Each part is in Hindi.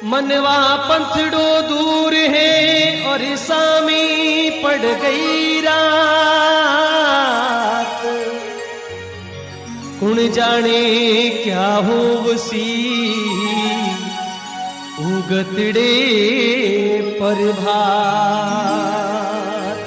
मनवा पंथड़ो दूर है और सामी पड़ गई रात। कुण जाने क्या हो वसी उगतड़े पर भात।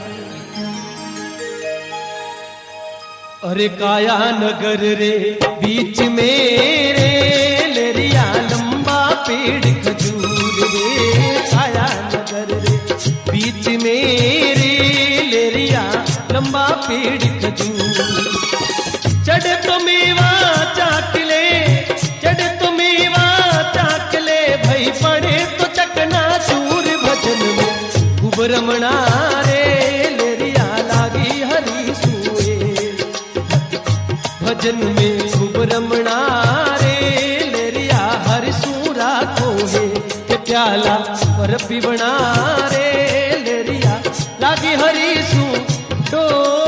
अरे काया नगर रे बीच मेरे लेरिया लंबा पेड़ खजूर रे। काया नगर रे बीच मेरे लेरिया लंबा पेड़ खजूर। चढ़ तो मेवा चाक ले, चढ़ तो मेवा चाक ले, भाई पड़े तो चकना चूर। भजन में खूब रमणा रे लेरिया लागी हरी सूए। भजन में खूब रमणा रे लेरिया हर सूरा को है के प्याला पर पिबना रे लेरिया लागी हरी सू डो।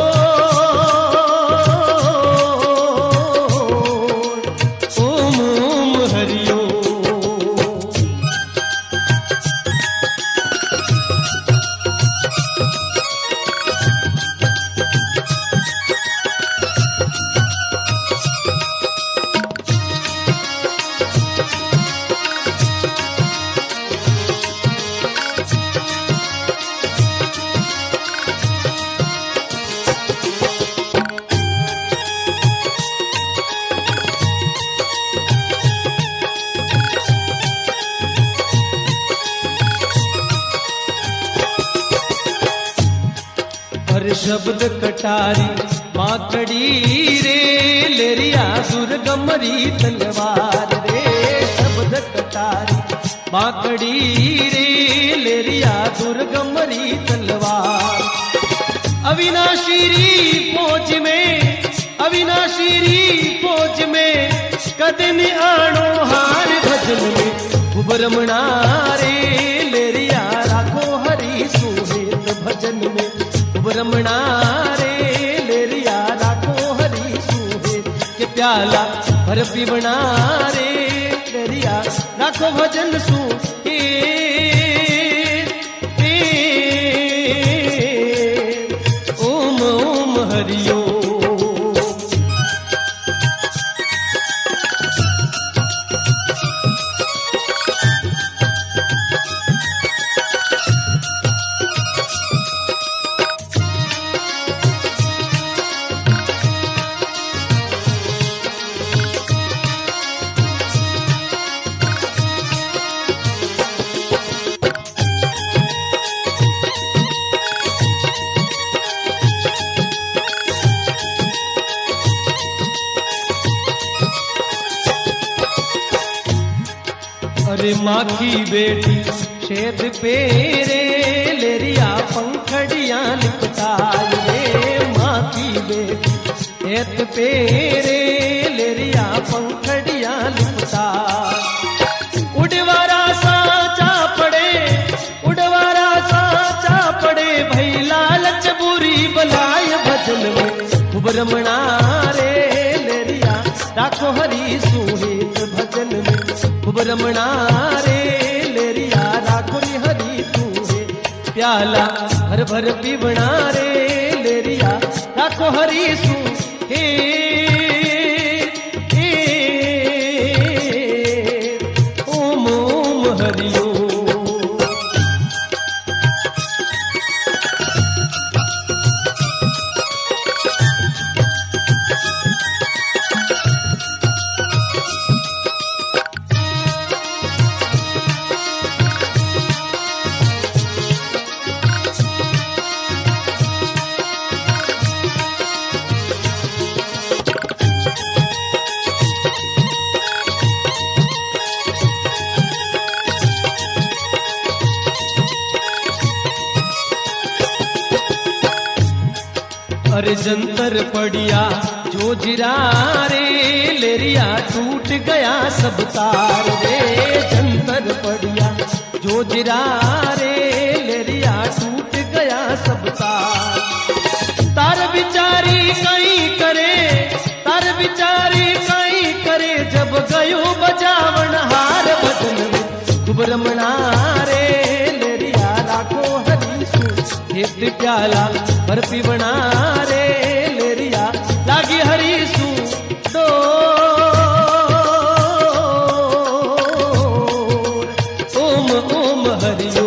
शब्द कटारी माकड़ी रे लेरिया दुर्गमरी तलवार रे। शब्द कटारी माकड़ी रे लेरिया दुर्गमरी तलवार। अविनाशीरी फौज में, अविनाशीरी फौज में कदन आणो हार। भजन में खूब रमणा रे लेरिया राखो हरी सुहेत। भजन में रमणा रे लेरिया राखो हरी सूहे के प्याला भर पिबना रे लेरिया राखो भजन सू। ओम ओम हरिओ। अरे माँ की बेटी शेद पेरे लेरिया पंखड़ियां लिपटाए रे। माँ की बेटी शेद पेरे लेरिया पंखड़ियां लिपटाए। उड़वारा साचा पड़े, उड़वारा साचा पड़े, भई लालच बुरी बलाय। भजन में खूब रमणा रे लेरिया राखो हरी सुहेत। भजन में खूब रमणा रे लेरिया राखो हरी तूहे प्याला भर भर पिबना रे लेरिया राखो हरी सू। हे ओम ओम हरिओ। अरे जंतर पड़िया जो जिरा रे लेरिया टूट गया सब तार रे। जंतर पड़िया जो जिरा रे लेरिया टूट गया सब तार। तार बिचारी कहीं करे, तार बिचारी कहीं करे, जब गयो बजावन हार। भजन में खूब रमणा हेत प्याला पर पीवना रे लेरिया लागी हरी सू ओम ओम हरिओ।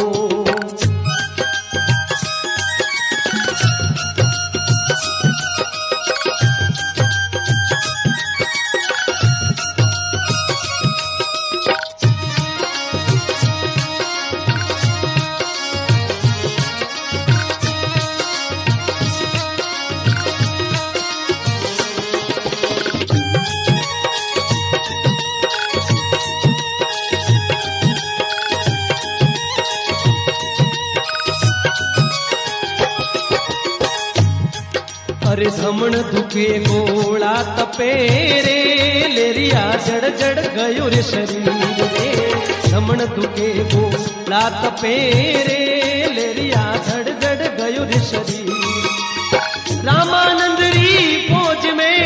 अरे धमण दुखे गोला तपे रे लेरिया जड़ जड़ गयो रे शरीर रे। धमण दुखे गोला तपे रे लेरिया जड़ जड़ गयो रे शरीर। रामानंद री फौज में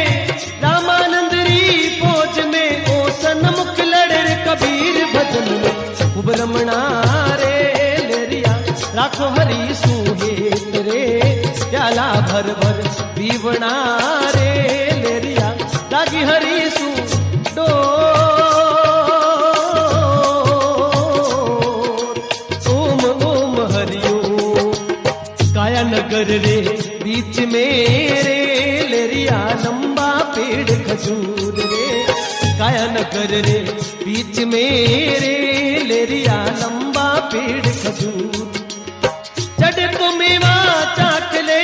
ओ सन्मुख लड़े रे कबीर भजन में खूब रमणा रे लेरिया राखो हरी सुहेत रे प्याला भर भर पीवना रे लेरिया लागी हरी सू ओम ओम हरिओ। काया नगर रे बीच में रे लेरिया लंबा पेड़ खजूर रे। काया नगर रे बीच में रे लेरिया लंबा पेड़ खजूर। चढ़े तो मेवा चाक ले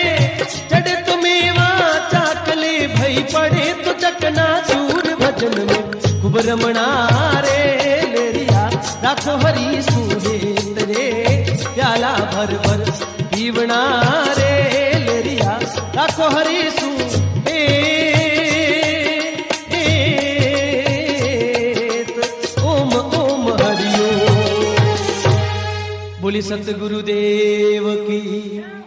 भई पड़े तो चकना चूर भजन में खूब रमणा रे लेरिया राखो हरी सुहेत रे प्याला भर भर पीवना रे लेरिया राखो हरी सुहेत। ओम ओम हरिओ। बोली सतगुरुदेव की।